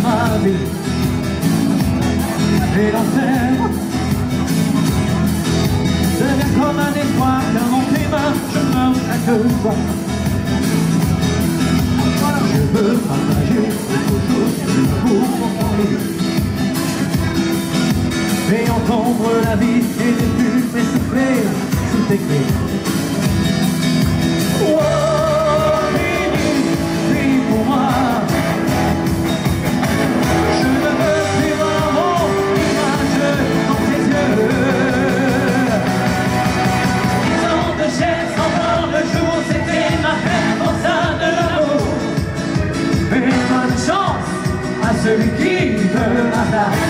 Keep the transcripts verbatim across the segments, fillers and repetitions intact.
ma vie et l'enfer devient comme un espoir car dans tes mains je meurs chaque fois. Je veux partager quelque chose de l'amour pour lui et entendre la vie et les pulses souffler sous tes clés. Oh, Mimi, vis pour moi. Je ne veux plus voir mon image dans tes yeux. Dix ans de chair sans voir le jour, c'était ma peine pour ça de l'amour. Mais bonne chance à celui qui veut ma place.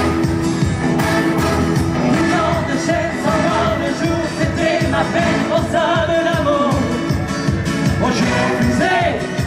Dix ans de chair sans voir le jour, c'était ma peine pour ça de l'amour. Oh, j'ai refusé.